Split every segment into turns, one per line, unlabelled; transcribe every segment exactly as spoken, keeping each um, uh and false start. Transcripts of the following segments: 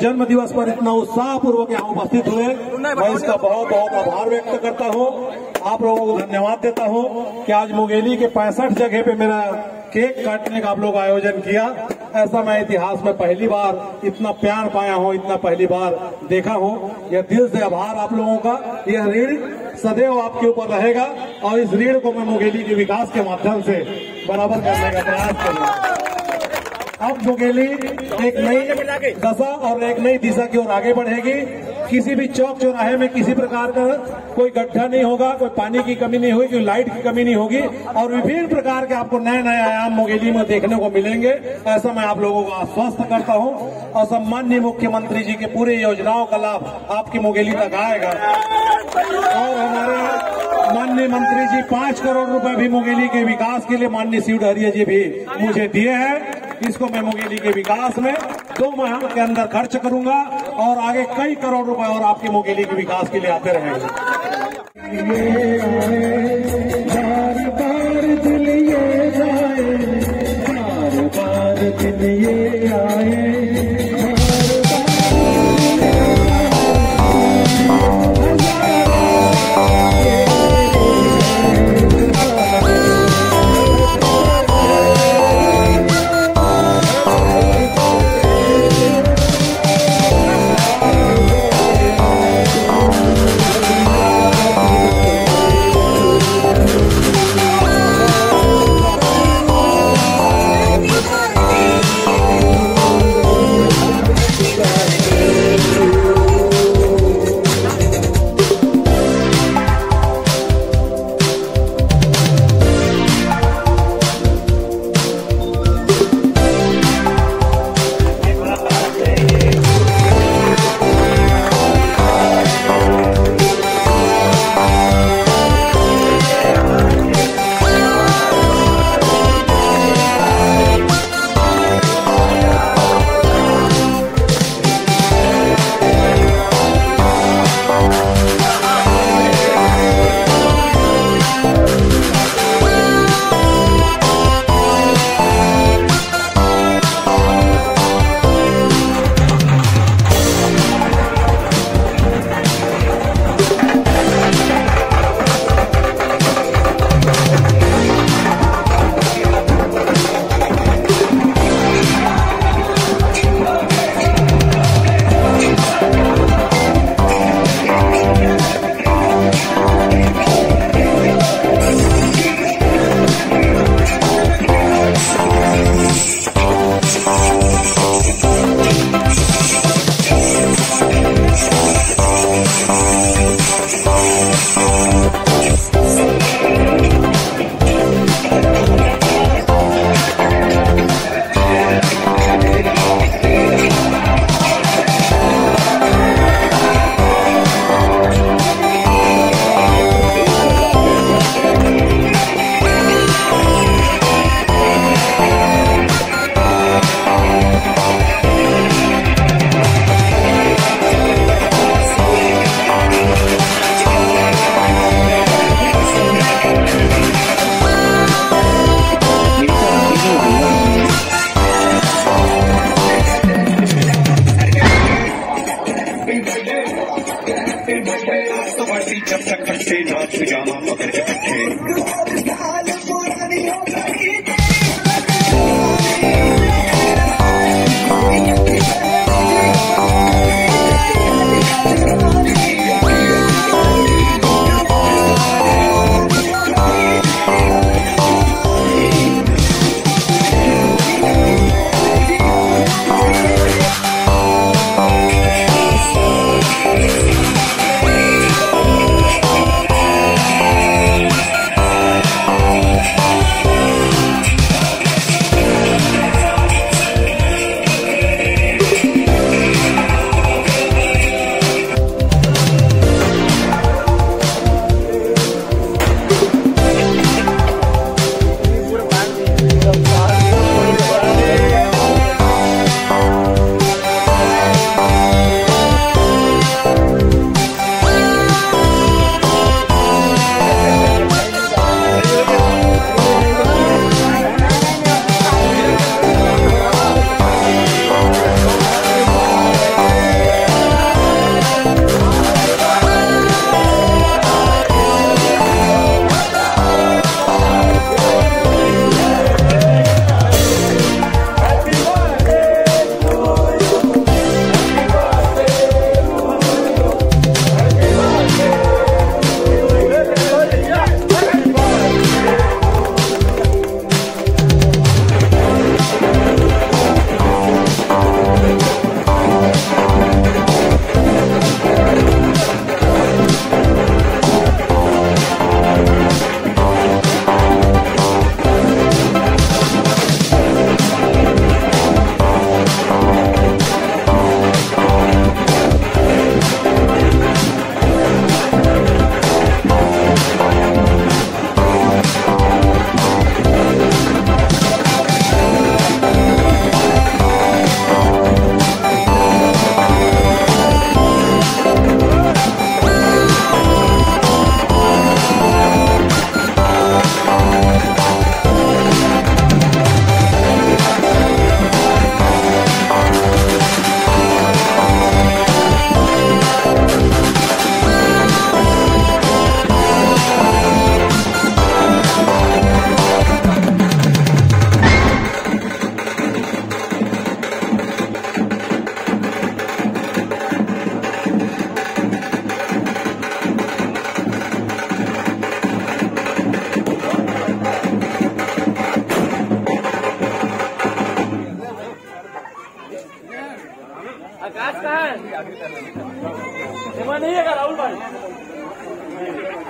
जन्म दिवस पर इतना उत्साह पूर्वक यहाँ उपस्थित हुए, मैं इसका बहुत बहुत आभार व्यक्त करता हूँ। आप लोगों को धन्यवाद देता हूँ कि आज मुंगेली के पैंसठ जगह पे मेरा केक काटने का आप लोग आयोजन किया। ऐसा मैं इतिहास में पहली बार इतना प्यार पाया हूँ, इतना पहली बार देखा हूँ। यह दिल से आभार आप लोगों का। यह ऋण सदैव आपके ऊपर रहेगा और इस ऋण को मैं मुंगेली के विकास के माध्यम से बराबर करने का प्रयास करूंगा। अब मुंगेली एक नई दशा और एक नई दिशा की ओर आगे बढ़ेगी। किसी भी चौक चौराहे में किसी प्रकार का कोई गड्ढा नहीं होगा, कोई पानी की कमी नहीं होगी, कोई लाइट की कमी नहीं होगी और विभिन्न प्रकार के आपको नए नए आयाम मुंगेली में देखने को मिलेंगे। ऐसा मैं आप लोगों को आश्वस्त करता हूं और सम्माननीय मुख्यमंत्री जी के पूरे योजनाओं का लाभ आपकी मुंगेली तक आएगा। और हमारे माननीय मंत्री जी पांच करोड़ रुपए भी मुंगेली के विकास के लिए माननीय शिव डहरिया जी भी मुझे दिए हैं। इसको मैं मुंगेली के विकास में दो माह के अंदर खर्च करूंगा और आगे कई करोड़ रुपए और आपके मुंगेली के विकास के लिए आते रहेंगे। बार बार दिल ये जाए, बार बार दिल ये आए,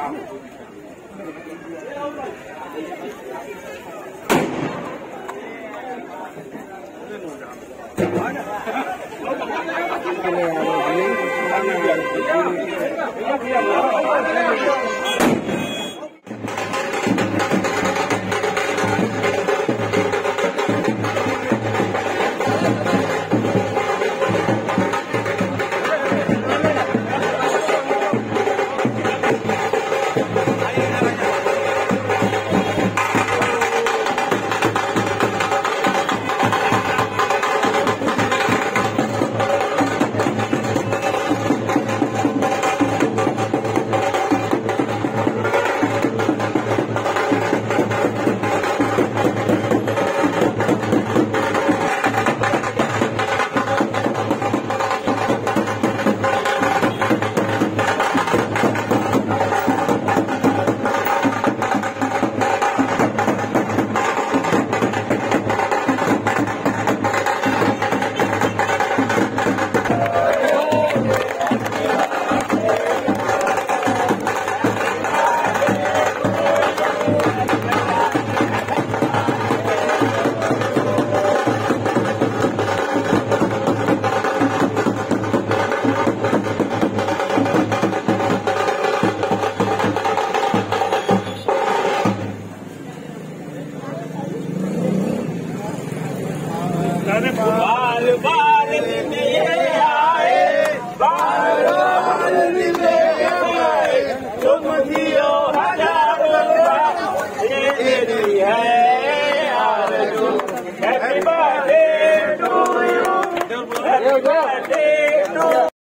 बाल बाल लिए आए, बाल बाल लिए आए, तुम जियो हजारों बार, ये तेरी है आरज़ू। Happy birthday to you, happy birthday